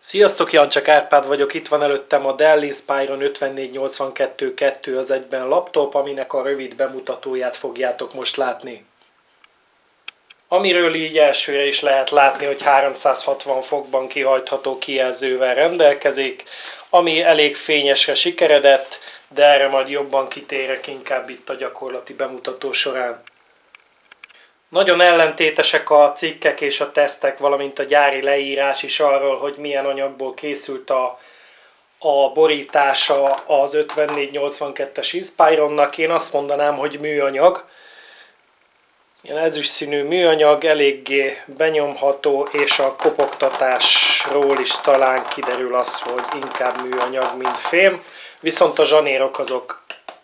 Sziasztok, Jancsák Árpád vagyok, itt van előttem a Dell Inspiron 5482.2 az egyben laptop, aminek a rövid bemutatóját fogjátok most látni. Amiről így elsőre is lehet látni, hogy 360 fokban kihajtható kijelzővel rendelkezik, ami elég fényesre sikeredett, de erre majd jobban kitérek inkább itt a gyakorlati bemutató során. Nagyon ellentétesek a cikkek és a tesztek, valamint a gyári leírás is arról, hogy milyen anyagból készült a borítása az 5482-es Inspironnak. Én azt mondanám, hogy műanyag. Ilyen ezüstszínű műanyag, eléggé benyomható, és a kopogtatásról is talán kiderül az, hogy inkább műanyag, mint fém. Viszont a zsanérok azok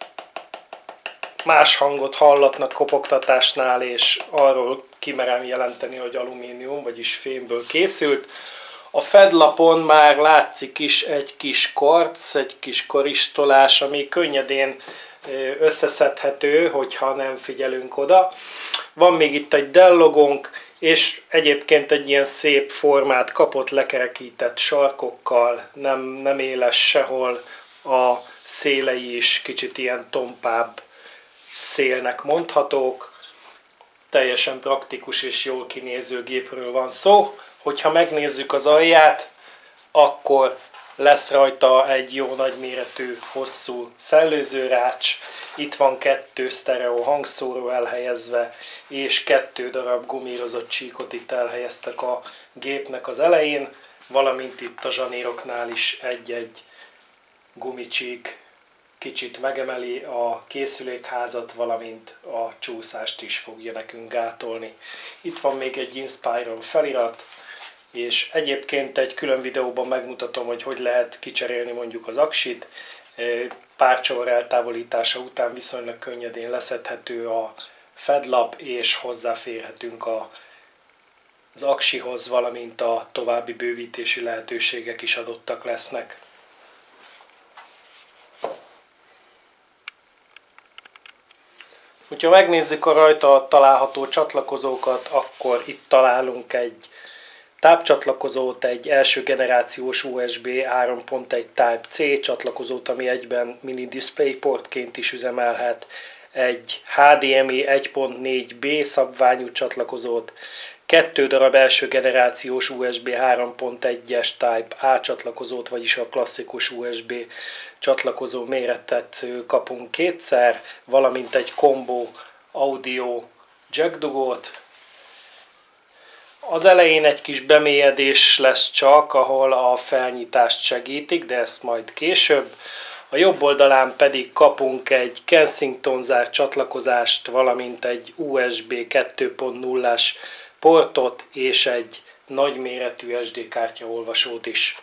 más hangot hallatnak kopogtatásnál, és arról kimerem jelenteni, hogy alumínium, vagyis fémből készült. A fedlapon már látszik is egy kis karc, egy kis karistolás, ami könnyedén összeszedhető, hogyha nem figyelünk oda. Van még itt egy Dell logónk, és egyébként egy ilyen szép formát kapott, lekerekített sarkokkal, nem éles sehol, a szélei is kicsit ilyen tompább szélnek mondhatók. Teljesen praktikus és jól kinéző gépről van szó. Hogyha megnézzük az alját, akkor lesz rajta egy jó nagyméretű, hosszú szellőzőrács. Itt van 2 sztereó hangszóró elhelyezve, és 2 darab gumírozott csíkot itt elhelyeztek a gépnek az elején, valamint itt a zsanéroknál is egy-egy gumicsík kicsit megemeli a készülékházat, valamint a csúszást is fogja nekünk gátolni. Itt van még egy Inspiron felirat, és egyébként egy külön videóban megmutatom, hogy lehet kicserélni mondjuk az aksit. Pár csavar eltávolítása után viszonylag könnyedén leszedhető a fedlap, és hozzáférhetünk az aksihoz, valamint a további bővítési lehetőségek is adottak lesznek. Ha megnézzük a rajta található csatlakozókat, akkor itt találunk egy tápcsatlakozót, egy első generációs USB 3.1 Type-C csatlakozót, ami egyben mini DisplayPortként is üzemelhet, egy HDMI 1.4B szabványú csatlakozót, 2 darab első generációs USB 3.1-es Type-A csatlakozót, vagyis a klasszikus USB csatlakozó méretet kapunk kétszer, valamint egy combo audio jack dugót. Az elején egy kis bemélyedés lesz csak, ahol a felnyitást segítik, de ezt majd később. A jobb oldalán pedig kapunk egy Kensington zár csatlakozást, valamint egy USB 2.0-as portot és egy nagyméretű SD kártyaolvasót is.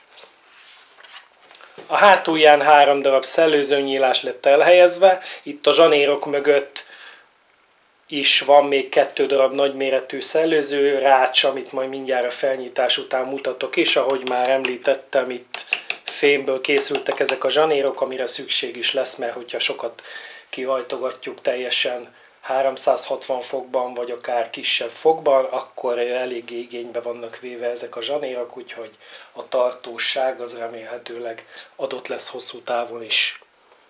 A hátulján 3 darab szellőzőnyílás lett elhelyezve, itt a zsanérok mögött is van még 2 darab nagyméretű szellőző rács, amit majd mindjárt a felnyitás után mutatok is. Ahogy már említettem, itt fémből készültek ezek a zsanérok, amire szükség is lesz, mert hogyha sokat kihajtogatjuk teljesen 360 fokban, vagy akár kisebb fokban, akkor eléggé igénybe vannak véve ezek a zsanérok, úgyhogy a tartóság az remélhetőleg adott lesz hosszú távon is.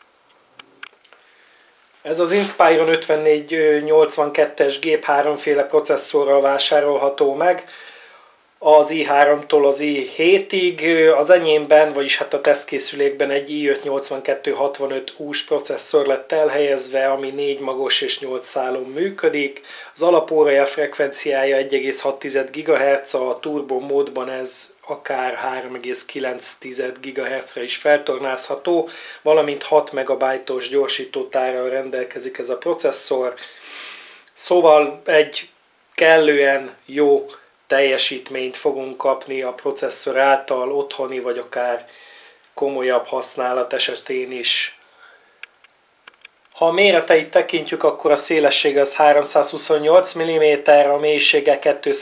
Ez az Inspiron 5482-es gép 3-féle processzorral vásárolható meg, az i3-tól az i7-ig, az enyémben, vagyis hát a tesztkészülékben egy i5-8265U-s processzor lett elhelyezve, ami 4 magos és 8 szálon működik. Az alapóraja frekvenciája 1,6 GHz, a turbo módban ez akár 3,9 GHz-re is feltornázható, valamint 6 MB-os gyorsítótárral rendelkezik ez a processzor. Szóval egy kellően jó teljesítményt fogunk kapni a processzor által otthoni, vagy akár komolyabb használat esetén is. Ha a méreteit tekintjük, akkor a szélessége az 328 mm, a mélysége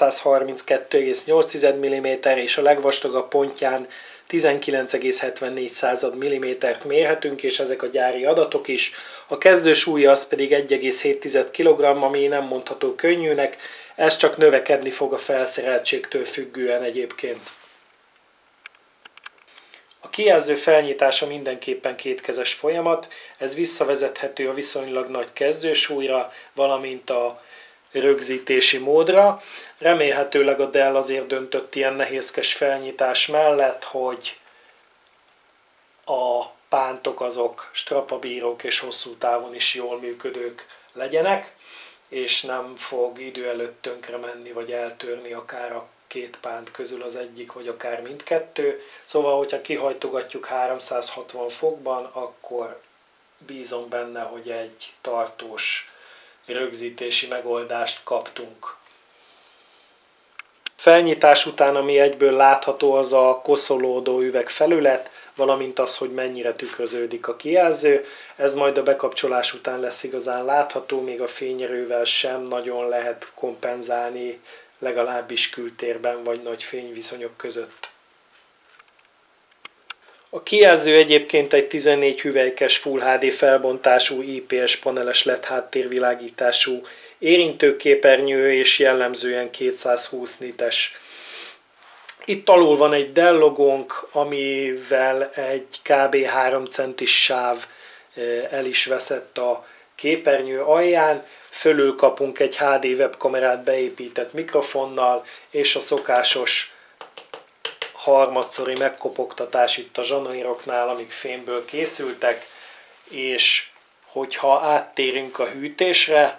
232,8 mm, és a legvastagabb pontján 19,74 mm-t mérhetünk, és ezek a gyári adatok is. A kezdő súlya az pedig 1,7 kg, ami nem mondható könnyűnek, ez csak növekedni fog a felszereltségtől függően egyébként. A kijelző felnyitása mindenképpen kétkezes folyamat, ez visszavezethető a viszonylag nagy kezdősúlyra, valamint a rögzítési módra. Remélhetőleg a Dell azért döntött ilyen nehézkes felnyitás mellett, hogy a pántok azok strapabírók és hosszú távon is jól működők legyenek, és nem fog idő előtt tönkre menni, vagy eltörni akár a két pánt közül az egyik, vagy akár mindkettő. Szóval, hogyha kihajtogatjuk 360 fokban, akkor bízom benne, hogy egy tartós rögzítési megoldást kaptunk. Felnyitás után, ami egyből látható, az a koszolódó üvegfelület, valamint az, hogy mennyire tükröződik a kijelző. Ez majd a bekapcsolás után lesz igazán látható, még a fényerővel sem nagyon lehet kompenzálni, legalábbis kültérben vagy nagy fényviszonyok között. A kijelző egyébként egy 14 hüvelykes Full HD felbontású IPS paneles LED háttérvilágítású érintőképernyő és jellemzően 220 nites. Itt alul van egy Dell logónk, amivel egy kb. 3 centis sáv el is veszett a képernyő alján. Fölül kapunk egy HD webkamerát beépített mikrofonnal, és a szokásos harmadszori megkopogtatás itt a zsanairoknál, amik fémből készültek, és hogyha áttérünk a hűtésre,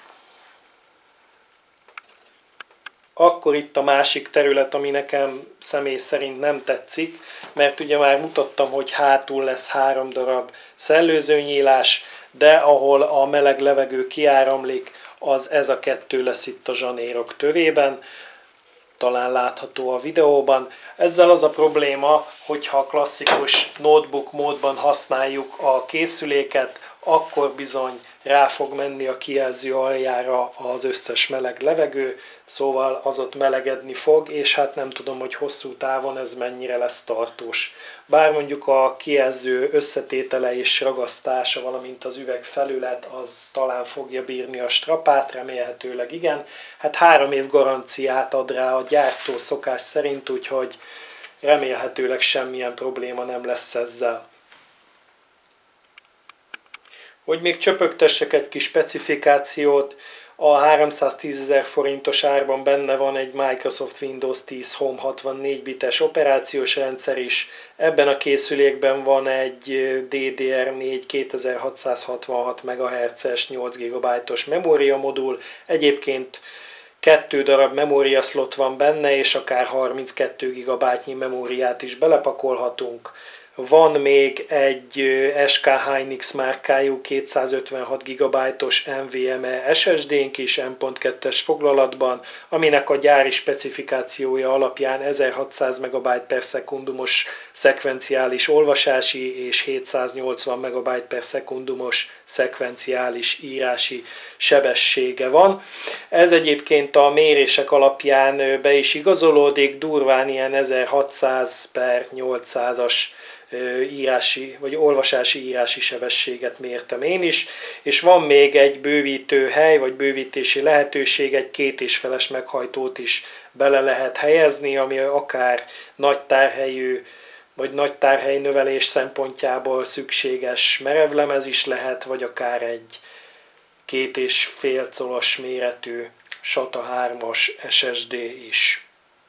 akkor itt a másik terület, ami nekem személy szerint nem tetszik, mert ugye már mutattam, hogy hátul lesz 3 darab szellőzőnyílás, de ahol a meleg levegő kiáramlik, az ez a 2 lesz itt a zsanérok tövében, talán látható a videóban. Ezzel az a probléma, hogyha a klasszikus notebook módban használjuk a készüléket, akkor bizony rá fog menni a kijelző aljára az összes meleg levegő, szóval az ott melegedni fog, és hát nem tudom, hogy hosszú távon ez mennyire lesz tartós. Bár mondjuk a kijelző összetétele és ragasztása, valamint az üveg felület, az talán fogja bírni a strapát, remélhetőleg igen. Hát 3 év garanciát ad rá a gyártó szokás szerint, úgyhogy remélhetőleg semmilyen probléma nem lesz ezzel. Hogy még csöpögtessek egy kis specifikációt, a 310 000 forintos árban benne van egy Microsoft Windows 10 Home 64 bites operációs rendszer is. Ebben a készülékben van egy DDR4 2666 MHz-es 8 GB-os memóriamodul. Egyébként 2 darab memóriaszlot van benne, és akár 32 GB-nyi memóriát is belepakolhatunk. Van még egy SK Hynix márkájú 256 GB-os NVMe SSD-nk is M.2-es foglalatban, aminek a gyári specifikációja alapján 1600 MB/s szekvenciális olvasási és 780 MB/s szekvenciális írási sebessége van. Ez egyébként a mérések alapján be is igazolódik, durván ilyen 1600/800-as írási vagy olvasási írási sebességet mértem én is, és van még egy bővítő hely, vagy bővítési lehetőség, egy 2,5-es meghajtót is bele lehet helyezni, ami akár nagy tárhelyű, vagy nagy tárhely növelés szempontjából szükséges merevlemez is lehet, vagy akár egy 2,5 colos méretű SATA 3-as SSD is.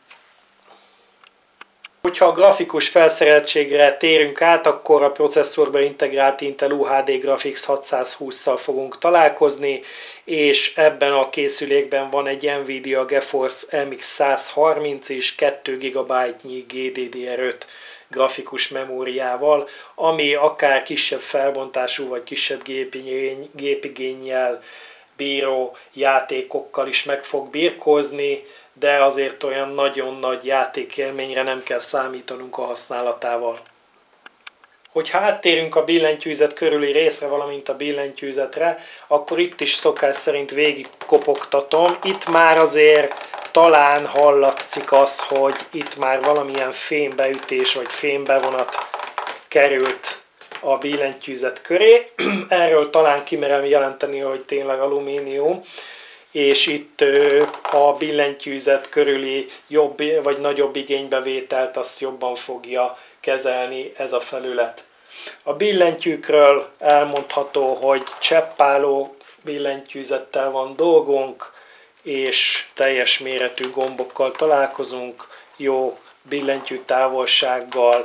Hogyha a grafikus felszereltségre térünk át, akkor a processzorba integrált Intel UHD Graphics 620-szal fogunk találkozni, és ebben a készülékben van egy Nvidia GeForce MX 130 és 2 GB-nyi GDDR5 grafikus memóriával, ami akár kisebb felbontású vagy kisebb gépigénnyel bíró játékokkal is meg fog birkózni, de azért olyan nagyon nagy játékélményre nem kell számítanunk a használatával. Hogyha áttérünk a billentyűzet körüli részre, valamint a billentyűzetre, akkor itt is szokás szerint végig kopogtatom. Itt már azért talán hallatszik az, hogy itt már valamilyen fémbeütés vagy fémbevonat került a billentyűzet köré. Erről talán kimerem jelenteni, hogy tényleg alumínium. és itt a billentyűzet körüli jobb vagy nagyobb igénybevételt azt jobban fogja kezelni ez a felület. A billentyűkről elmondható, hogy cseppálló billentyűzettel van dolgunk, és teljes méretű gombokkal találkozunk, jó billentyű távolsággal,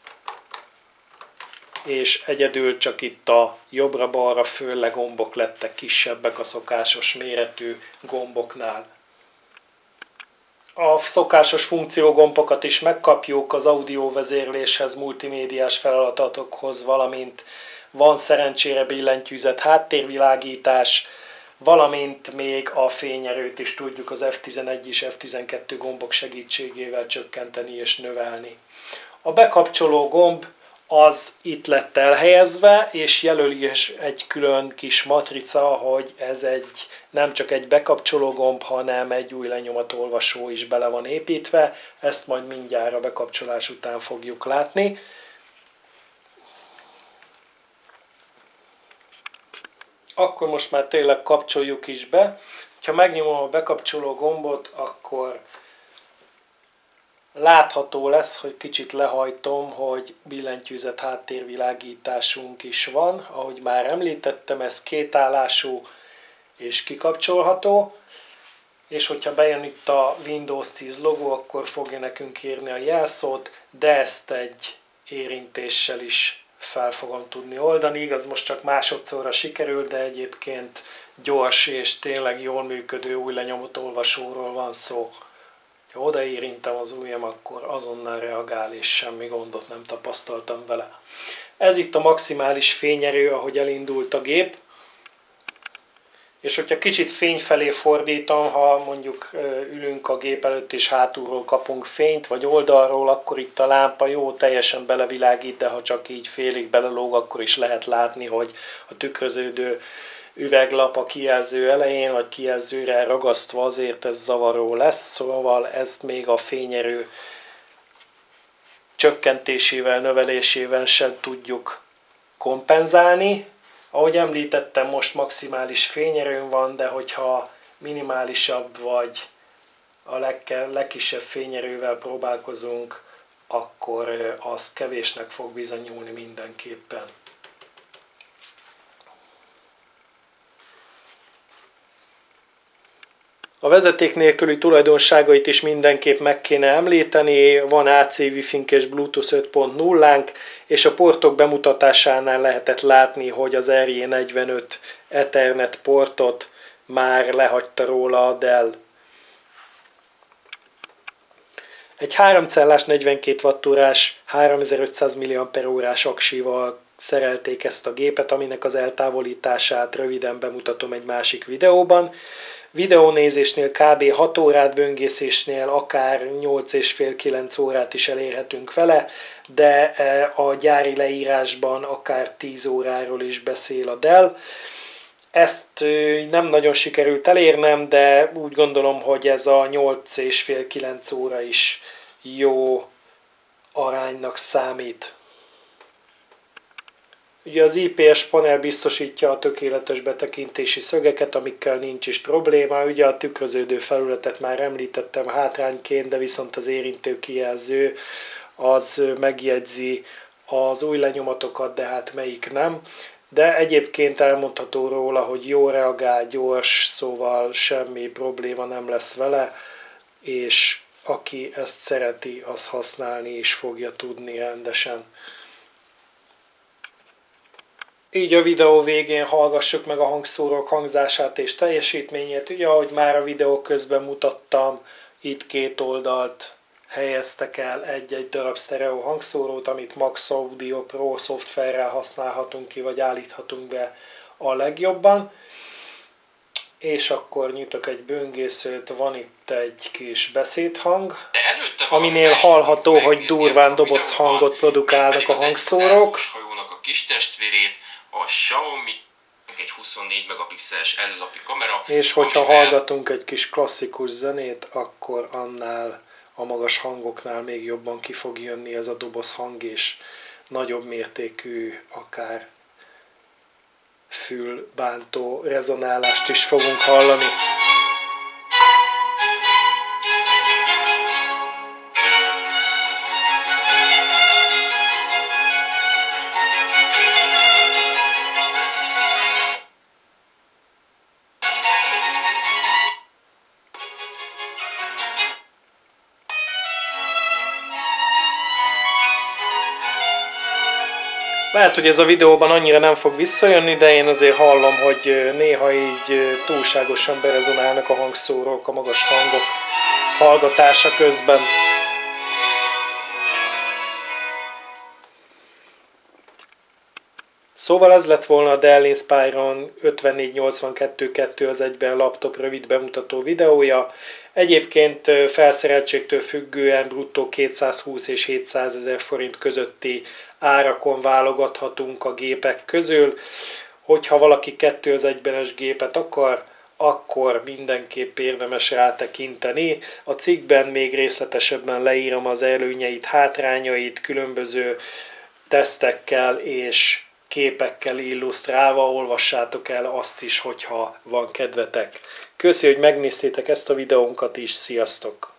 és egyedül csak itt a jobbra-balra fölle gombok lettek kisebbek a szokásos méretű gomboknál. A szokásos funkciógombokat is megkapjuk az audiovezérléshez, multimédiás feladatokhoz, valamint van szerencsére billentyűzet háttérvilágítás, valamint még a fényerőt is tudjuk az F11 és F12 gombok segítségével csökkenteni és növelni. A bekapcsoló gomb az itt lett elhelyezve, és jelöli is egy külön kis matrica, hogy ez nem csak egy bekapcsoló gomb, hanem egy új lenyomatolvasó is bele van építve. Ezt majd mindjárt a bekapcsolás után fogjuk látni. Akkor most már tényleg kapcsoljuk is be. Ha megnyomom a bekapcsoló gombot, akkor látható lesz, hogy kicsit lehajtom, hogy billentyűzet háttérvilágításunk is van. Ahogy már említettem, ez kétállású és kikapcsolható. És hogyha bejön itt a Windows 10 logó, akkor fogja nekünk írni a jelszót, de ezt egy érintéssel is fel fogom tudni oldani. Igaz, most csak másodszorra sikerült, de egyébként gyors és tényleg jól működő új lenyomatolvasóról van szó. Ha odaérintem az ujjam, akkor azonnal reagál, és semmi gondot nem tapasztaltam vele. Ez itt a maximális fényerő, ahogy elindult a gép. És hogyha kicsit fény felé fordítom, ha mondjuk ülünk a gép előtt és hátulról kapunk fényt, vagy oldalról, akkor itt a lámpa jó, teljesen belevilágít, de ha csak így félig belelóg, akkor is lehet látni, hogy a tükröződő üveglap a kijelző elején, vagy kijelzőre ragasztva, azért ez zavaró lesz, szóval ezt még a fényerő csökkentésével, növelésével sem tudjuk kompenzálni. Ahogy említettem, most maximális fényerőn van, de hogyha minimálisabb vagy a legkisebb fényerővel próbálkozunk, akkor az kevésnek fog bizonyulni mindenképpen. A vezeték nélküli tulajdonságait is mindenképp meg kéne említeni, van AC Wi-Fi-nk és Bluetooth 5.0-ánk, és a portok bemutatásánál lehetett látni, hogy az RJ45 Ethernet portot már lehagyta róla a Dell. Egy 3 cellás 42 Wh-órás 3500 mAh aksival szerelték ezt a gépet, aminek az eltávolítását röviden bemutatom egy másik videóban. Videónézésnél kb. 6 órát, böngészésnél akár 8,5-9 órát is elérhetünk vele, de a gyári leírásban akár 10 óráról is beszél a Dell. Ezt nem nagyon sikerült elérnem, de úgy gondolom, hogy ez a 8,5-9 óra is jó aránynak számít. Ugye az IPS panel biztosítja a tökéletes betekintési szögeket, amikkel nincs is probléma. Ugye a tükröződő felületet már említettem hátrányként, de viszont az érintő kijelző az megjegyzi az új lenyomatokat, de hát melyik nem. De egyébként elmondható róla, hogy jó reagál, gyors, szóval semmi probléma nem lesz vele, és aki ezt szereti, az használni is fogja tudni rendesen. Így a videó végén hallgassuk meg a hangszórók hangzását és teljesítményét. Ugye, ahogy már a videó közben mutattam, itt két oldalt helyeztek el egy-egy darab sztereó hangszórót, amit Max Audio Pro szoftverrel használhatunk ki, vagy állíthatunk be a legjobban. És akkor nyitok egy böngészőt, van itt egy kis beszédhang, aminél hallható, hogy durván dobozhangot produkálnak a hangszórók. A kis testvérét, a Xiaomi, egy 24 megapixeles előlapi kamera. És hogyha hallgatunk egy kis klasszikus zenét, akkor annál a magas hangoknál még jobban ki fog jönni ez a dobozhang, és nagyobb mértékű, akár fülbántó rezonálást is fogunk hallani. Lehet, hogy ez a videóban annyira nem fog visszajönni, de én azért hallom, hogy néha így túlságosan berezonálnak a hangszórók, a magas hangok hallgatása közben. Szóval ez lett volna a Dell Inspiron 5482.2 laptop rövid bemutató videója. Egyébként felszereltségtől függően bruttó 220 és 700 000 forint közötti árakon válogathatunk a gépek közül. Hogyha valaki 2:1-es gépet akar, akkor mindenképp érdemes rátekinteni. A cikkben még részletesebben leírom az előnyeit, hátrányait, különböző tesztekkel és képekkel illusztrálva, olvassátok el azt is, hogyha van kedvetek. Köszi, hogy megnéztétek ezt a videónkat is, sziasztok!